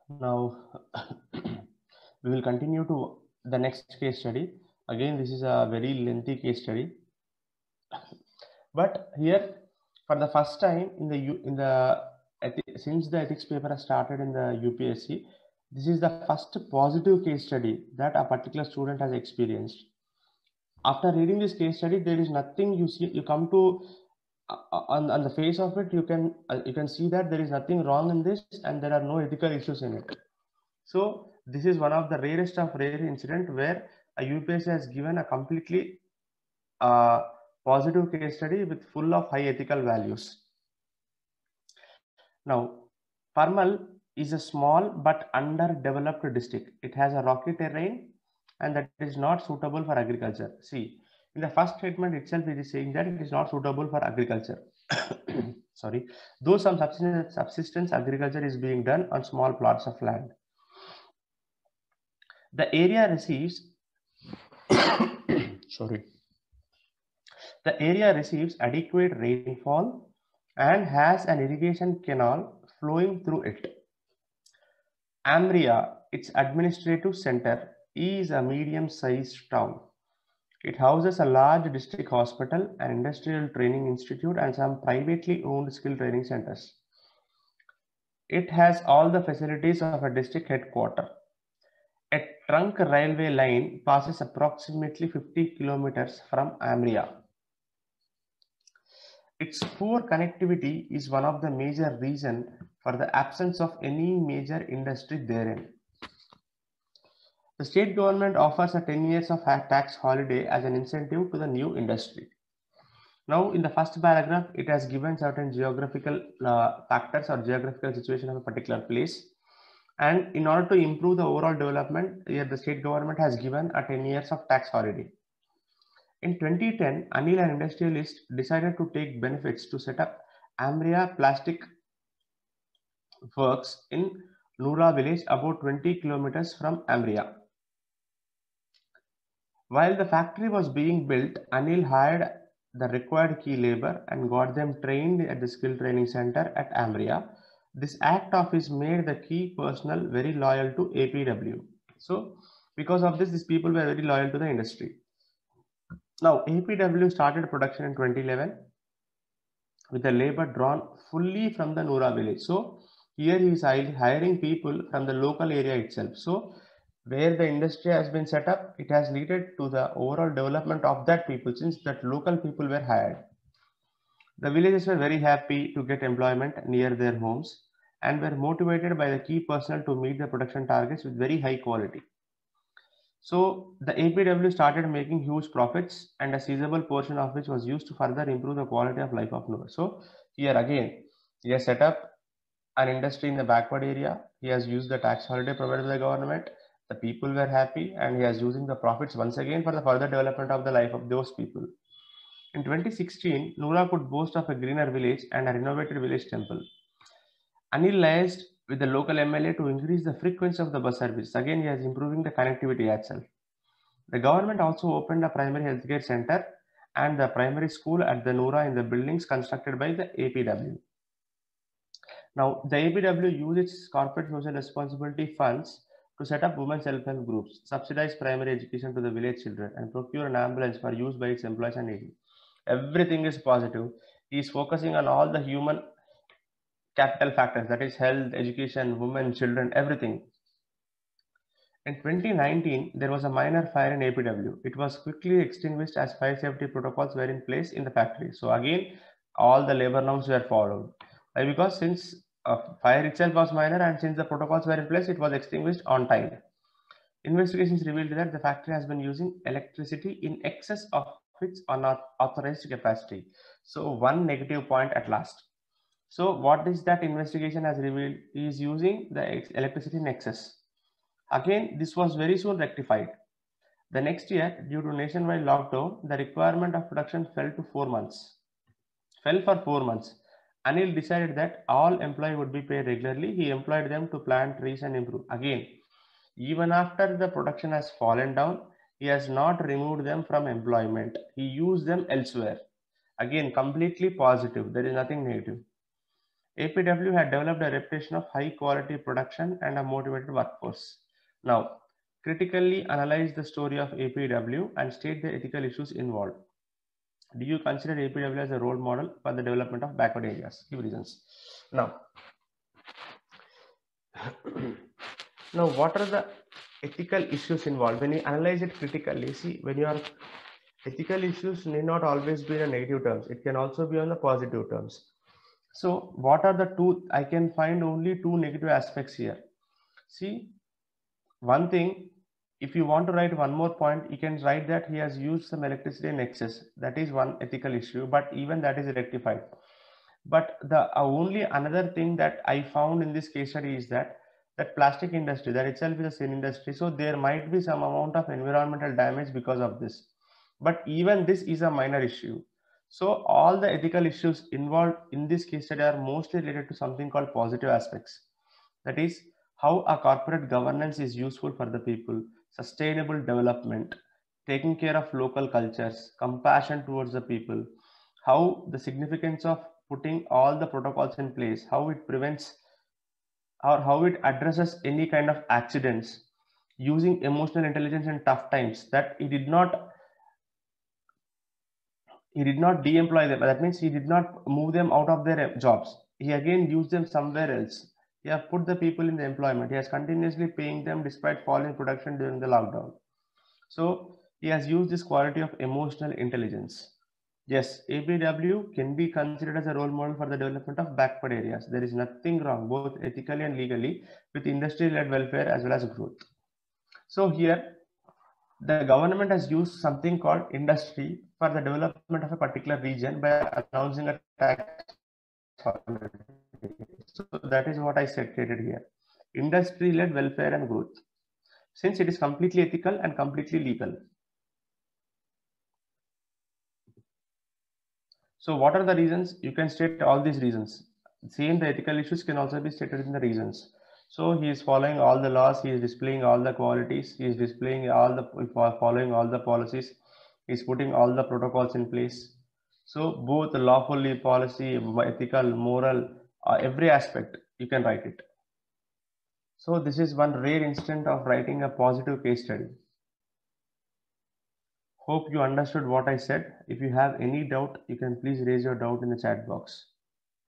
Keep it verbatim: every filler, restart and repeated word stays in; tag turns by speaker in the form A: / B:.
A: Now we will continue to the next case study. Again, this is a very lengthy case study, but here for the first time in the U- in the since the ethics paper has started in the U P S C, this is the first positive case study that a particular student has experienced. After reading this case study, there is nothing you see. You come to uh, on, on the face of it, you can uh, you can see that there is nothing wrong in this, and there are no ethical issues in it. So this is one of the rarest of rare incident where a U P S C has given a completely uh, positive case study with full of high ethical values. Now, Parmal is a small but underdeveloped district. It has a rocky terrain and that is not suitable for agriculture. See, in the first statement itself, it is saying that it is not suitable for agriculture. Sorry, though some subsistence, subsistence agriculture is being done on small plots of land. The area receives sorry the area receives adequate rainfall and has an irrigation canal flowing through it. Amria, its administrative center, is a medium-sized town. It houses a large district hospital, an industrial training institute, and some privately owned skill training centers. It has all the facilities of a district headquarters. A trunk railway line passes approximately fifty kilometers from Amria. Its poor connectivity is one of the major reasons for the absence of any major industry therein. The state government offers a ten years of tax holiday as an incentive to the new industry. Now, in the first paragraph, it has given certain geographical uh, factors or geographical situation of a particular place. And in order to improve the overall development, here the state government has given a ten years of tax holiday. In twenty ten, Anil, an industrialist, decided to take benefits to set up Amria Plastic Works in Noora village, about twenty kilometers from Amria. While the factory was being built, Anil hired the required key labor and got them trained at the skill training center at Amria. This act of his made the key personnel very loyal to A P W. So, because of this, these people were very loyal to the industry. Now, A P W started production in twenty eleven with the labor drawn fully from the Noora village. So, here he is hiring people from the local area itself. So, where the industry has been set up, it has led to the overall development of that people since that local people were hired. The villagers were very happy to get employment near their homes and were motivated by the key personnel to meet the production targets with very high quality. So the A P W started making huge profits and a sizable portion of which was used to further improve the quality of life of Noor. So here again, he has set up an industry in the backward area. He has used the tax holiday provided by the government. The people were happy and he is using the profits once again for the further development of the life of those people. In twenty sixteen, Noora could boast of a greener village and a renovated village temple. Anil liaised with the local M L A to increase the frequency of the bus service. Again, he is improving the connectivity itself. The government also opened a primary healthcare center and the primary school at the Noora in the buildings constructed by the A P W. Now, the A P W used its corporate social responsibility funds to set up women's self-help groups, subsidize primary education to the village children, and procure an ambulance for use by its employees and needy. Everything is positive. He is focusing on all the human capital factors, that is health, education, women, children, everything. In twenty nineteen, there was a minor fire in A P W. It was quickly extinguished as fire safety protocols were in place in the factory. So again, all the labor norms were followed. Why? Because since uh, fire itself was minor and since the protocols were in place, it was extinguished on time. Investigations revealed that the factory has been using electricity in excess of its unauthorized capacity. So one negative point at last. So what is that investigation has revealed? He is using the electricity in excess. Again, this was very soon rectified. The next year, due to nationwide lockdown, the requirement of production fell to four months. Fell for four months. Anil decided that all employees would be paid regularly. He employed them to plant trees and improve. Again, even after the production has fallen down, he has not removed them from employment. He used them elsewhere. Again, completely positive. There is nothing negative. A P W had developed a reputation of high quality production and a motivated workforce. Now, critically analyze the story of A P W and state the ethical issues involved. Do you consider A P W as a role model for the development of backward areas? Give reasons. Now, now what are the ethical issues involved? When you analyze it critically, see, when you are ethical issues need not always be in negative terms. It can also be on the positive terms. So what are the two? I can find only two negative aspects here. See, one thing, if you want to write one more point, you can write that he has used some electricity in excess. That is one ethical issue, but even that is rectified. But the uh, only another thing that I found in this case study is that that plastic industry, that itself is a sin industry. So there might be some amount of environmental damage because of this. But even this is a minor issue. So all the ethical issues involved in this case study are mostly related to something called positive aspects. That is how a corporate governance is useful for the people, sustainable development, taking care of local cultures, compassion towards the people, how the significance of putting all the protocols in place, how it prevents or how it addresses any kind of accidents, using emotional intelligence in tough times, that he did not he did not de-employ them. That means he did not move them out of their jobs. He again used them somewhere else. He has put the people in the employment. He has continuously paying them despite falling production during the lockdown. So he has used this quality of emotional intelligence. Yes, A P W can be considered as a role model for the development of backward areas. There is nothing wrong, both ethically and legally, with industry-led welfare as well as growth. So here, the government has used something called industry for the development of a particular region by announcing a tax holiday. So that is what I stated here. Industry-led welfare and growth, since it is completely ethical and completely legal. So what are the reasons? You can state all these reasons. Same, the ethical issues can also be stated in the reasons. So he is following all the laws, he is displaying all the qualities, he is displaying all the following all the policies, he is putting all the protocols in place. So both lawfully, policy, ethical, moral, uh, every aspect you can write it. So this is one rare instant of writing a positive case study. Hope you understood what I said. If you have any doubt, you can please raise your doubt in the chat box.